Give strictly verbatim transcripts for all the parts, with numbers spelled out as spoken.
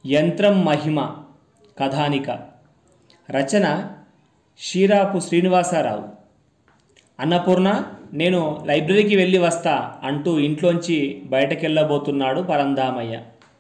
యంత్రం మహిమ కథానిక. రచన షీరాపు శ్రీనివాసరావు. అన్నపూర్ణ, నేను లైబ్రరీకి వెళ్ళి వస్తా అంటూ ఇంట్లోంచి బయటకెళ్ళబోతున్నాడు పరంధామయ్య.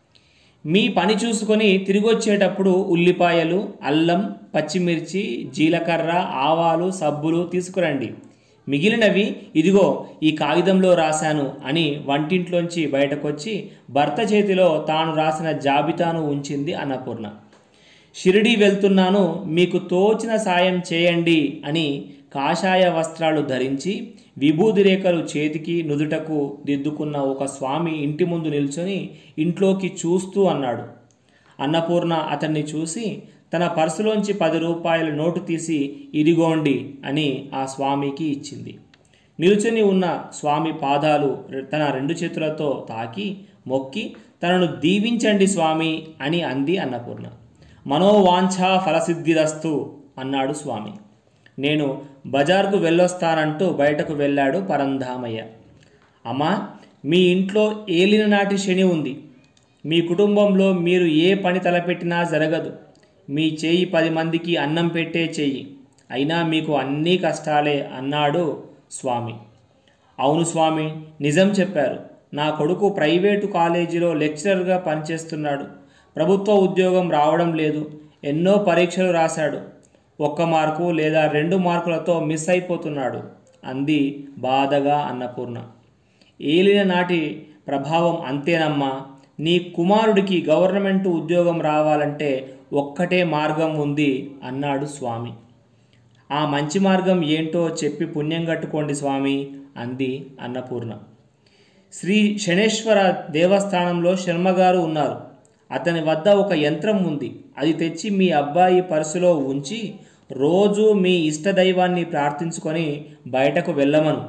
మీ పని చూసుకొని తిరిగొచ్చేటప్పుడు ఉల్లిపాయలు, అల్లం, పచ్చిమిర్చి, జీలకర్ర, ఆవాలు, సబ్బులు తీసుకురండి. మిగిలినవి ఇదిగో ఈ కాగితంలో రాశాను అని వంటింట్లోంచి బయటకొచ్చి భర్త చేతిలో తాను రాసిన జాబితాను ఉంచింది అన్నపూర్ణ. షిరిడీ వెళ్తున్నాను, మీకు తోచిన సాయం చేయండి అని కాషాయ వస్త్రాలు ధరించి విభూది రేఖలు చేతికి నుదుటకు దిద్దుకున్న ఒక స్వామి ఇంటి ముందు నిల్చొని ఇంట్లోకి చూస్తూ అన్నాడు. అన్నపూర్ణ అతన్ని చూసి తన పర్సులోంచి పది రూపాయల నోటు తీసి ఇదిగోండి అని ఆ స్వామికి ఇచ్చింది. నిల్చొని ఉన్న స్వామి పాదాలు తన రెండు చేతులతో తాకి మొక్కి తనను దీవించండి స్వామి అని అంది అన్నపూర్ణ. మనోవాంఛా ఫలసిద్ధిరస్తు అన్నాడు స్వామి. నేను బజార్కు వెళ్ళొస్తానంటూ బయటకు వెళ్ళాడు పరంధామయ్య. అమ్మా, మీ ఇంట్లో ఏలిన నాటి శని ఉంది. మీ కుటుంబంలో మీరు ఏ పని తలపెట్టినా జరగదు. మీ చేయి పది మందికి అన్నం పెట్టే చెయ్యి, అయినా మీకు అన్నీ కష్టాలే అన్నాడు స్వామి. అవును స్వామి, నిజం చెప్పారు. నా కొడుకు ప్రైవేటు కాలేజీలో లెక్చరర్గా పనిచేస్తున్నాడు. ప్రభుత్వ ఉద్యోగం రావడం లేదు. ఎన్నో పరీక్షలు రాశాడు. ఒక్క మార్కు లేదా రెండు మార్కులతో మిస్ అయిపోతున్నాడు అంది బాధగా అన్నపూర్ణ. ఏలిన నాటి ప్రభావం అంతేనమ్మా. నీ కుమారుడికి గవర్నమెంట్ ఉద్యోగం రావాలంటే ఒక్కటే మార్గం ఉంది అన్నాడు స్వామి. ఆ మంచి మార్గం ఏంటో చెప్పి పుణ్యం కట్టుకోండి స్వామి అంది అన్నపూర్ణ. శ్రీ శనేశ్వర దేవస్థానంలో శర్మగారు ఉన్నారు. అతని వద్ద ఒక యంత్రం ఉంది. అది తెచ్చి మీ అబ్బాయి పర్సులో ఉంచి రోజు మీ ఇష్టదైవాన్ని ప్రార్థించుకొని బయటకు వెళ్ళమను.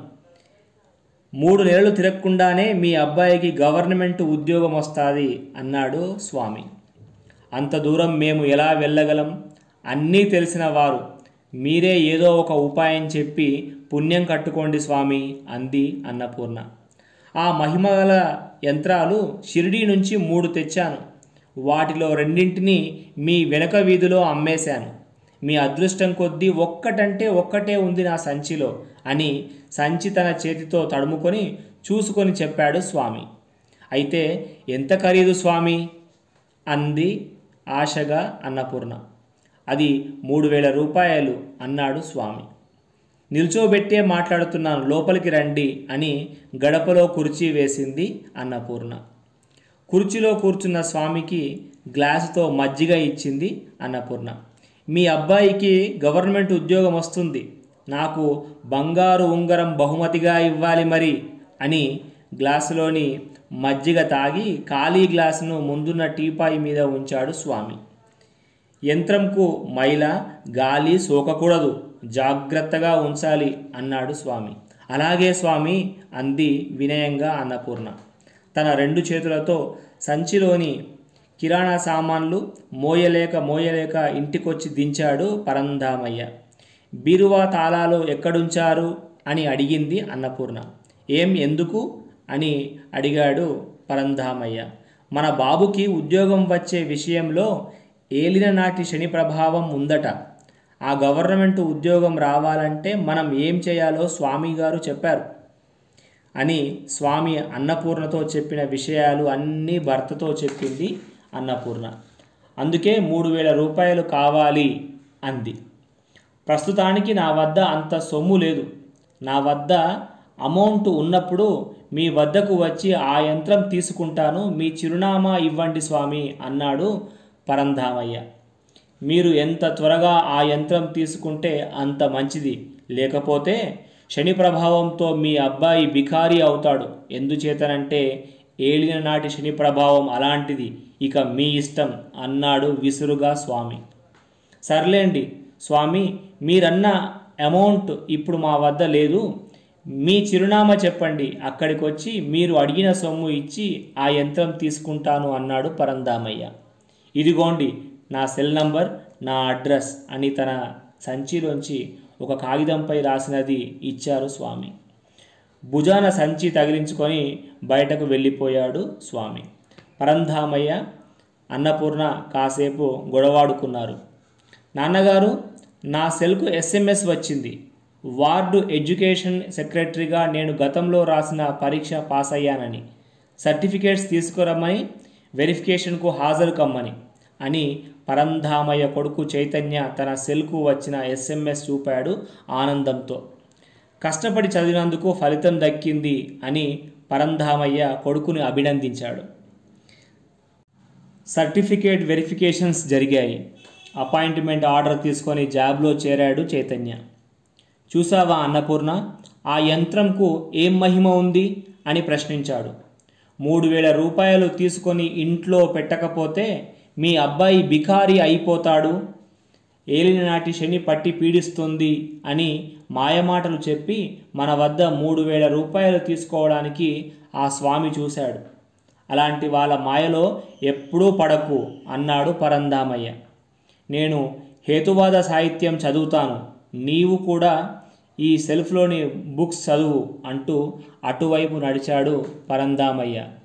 మూడు నెలలు తిరగకుండానే మీ అబ్బాయికి గవర్నమెంట్ ఉద్యోగం వస్తుంది అన్నాడు స్వామి. అంత దూరం మేము ఎలా వెళ్ళగలం? అన్నీ తెలిసిన వారు మీరే ఏదో ఒక ఉపాయం చెప్పి పుణ్యం కట్టుకోండి స్వామి అంది అన్నపూర్ణ. ఆ మహిమగల యంత్రాలు షిరిడీ నుంచి మూడు తెచ్చాను. వాటిలో రెండింటిని మీ వెనక వీధిలో అమ్మేశాను. మీ అదృష్టం కొద్దీ ఒక్కటంటే ఒక్కటే ఉంది నా సంచిలో అని సంచి తన చేతితో తడుముకొని చూసుకొని చెప్పాడు స్వామి. అయితే ఎంత ఖరీదు స్వామి అంది ఆశగా అన్నపూర్ణ. అది మూడు వేల రూపాయలు అన్నాడు స్వామి. నిల్చోబెట్టే మాట్లాడుతున్నాను, లోపలికి రండి అని గడపలో కుర్చీ వేసింది అన్నపూర్ణ. కుర్చీలో కూర్చున్న స్వామికి గ్లాసుతో మజ్జిగ ఇచ్చింది అన్నపూర్ణ. మీ అబ్బాయికి గవర్నమెంట్ ఉద్యోగం వస్తుంది. నాకు బంగారు ఉంగరం బహుమతిగా ఇవ్వాలి మరి అని గ్లాసులోని మజ్జిగ తాగి ఖాళీ గ్లాసును ముందున్న టీపాయి మీద ఉంచాడు స్వామి. యంత్రంకు మైల గాలి సోకకూడదు, జాగ్రత్తగా ఉంచాలి అన్నాడు స్వామి. అలాగే స్వామి అంది వినయంగా అన్నపూర్ణ. తన రెండు చేతులతో సంచిలోని కిరాణా సామాన్లు మోయలేక మోయలేక ఇంటికొచ్చి దించాడు పరంధామయ్య. బీరువా తాళాలు ఎక్కడుంచారు అని అడిగింది అన్నపూర్ణ. ఏం, ఎందుకు అని అడిగాడు పరంధామయ్య. మన బాబుకి ఉద్యోగం వచ్చే విషయంలో ఏలిన నాటి శని ప్రభావం ఉందట. ఆ గవర్నమెంట్ ఉద్యోగం రావాలంటే మనం ఏం చేయాలో స్వామి గారు చెప్పారు అని స్వామి అన్నపూర్ణతో చెప్పిన విషయాలు అన్నీ భర్తతో చెప్పింది అన్నపూర్ణ. అందుకే మూడు వేల రూపాయలు కావాలి అంది. ప్రస్తుతానికి నా వద్ద అంత సొమ్ము లేదు. నా వద్ద అమౌంట్ ఉన్నప్పుడు మీ వద్దకు వచ్చి ఆ యంత్రం తీసుకుంటాను. మీ చిరునామా ఇవ్వండి స్వామి అన్నాడు పరంధామయ్య. మీరు ఎంత త్వరగా ఆ యంత్రం తీసుకుంటే అంత మంచిది. లేకపోతే శని ప్రభావంతో మీ అబ్బాయి బికారీ అవుతాడు. ఎందుచేతనంటే ఏలిన నాటి శని ప్రభావం అలాంటిది. ఇక మీ ఇష్టం అన్నాడు విసురుగా స్వామి. సర్లేండి స్వామి, మీరన్న అమౌంట్ ఇప్పుడు మా వద్ద లేదు. మీ చిరునామా చెప్పండి, అక్కడికి వచ్చి మీరు అడిగిన సొమ్ము ఇచ్చి ఆ యంత్రం తీసుకుంటాను అన్నాడు పరంధామయ్య. ఇదిగోండి నా సెల్ నంబర్, నా అడ్రస్ అని తన సంచిలోంచి ఒక కాగితంపై రాసినది ఇచ్చారు స్వామి. భుజాన సంచి తగిలించుకొని బయటకు వెళ్ళిపోయాడు స్వామి. పరంధామయ్య అన్నపూర్ణ కాసేపు గొడవాడుకున్నారు. నాన్నగారు, నా సెల్కు ఎస్ఎంఎస్ వచ్చింది. వార్డు ఎడ్యుకేషన్ సెక్రటరీగా నేను గతంలో రాసిన పరీక్ష పాస్ అయ్యానని, సర్టిఫికేట్స్ తీసుకురమ్మని, వెరిఫికేషన్కు హాజరు కమ్మని అని పరంధామయ్య కొడుకు చైతన్య తన సెల్కు వచ్చిన ఎస్ఎంఎస్ చూపాడు ఆనందంతో. కష్టపడి చదివినందుకు ఫలితం దక్కింది అని పరంధామయ్య కొడుకుని అభినందించాడు. సర్టిఫికేట్ వెరిఫికేషన్స్ జరిగాయి. అపాయింట్మెంట్ ఆర్డర్ తీసుకొని జాబ్లో చేరాడు చైతన్య. చూసావా అన్నపూర్ణ, ఆ యంత్రంకు ఏం మహిమ ఉంది అని ప్రశ్నించాడు. మూడు వేల రూపాయలు తీసుకొని ఇంట్లో పెట్టకపోతే మీ అబ్బాయి బికారి అయిపోతాడు, ఏలినాటి శని పట్టి పీడిస్తుంది అని మాయమాటలు చెప్పి మన వద్ద మూడు వేల రూపాయలు తీసుకోవడానికి ఆ స్వామి చూశాడు. అలాంటి వాళ్ళ మాయలో ఎప్పుడూ పడకు అన్నాడు పరంధామయ్య. నేను హేతువాద సాహిత్యం చదువుతాను, నీవు కూడా ఈ సెల్ఫ్లోని బుక్స్ చదువు అంటూ అటువైపు నడిచాడు పరంధామయ్య.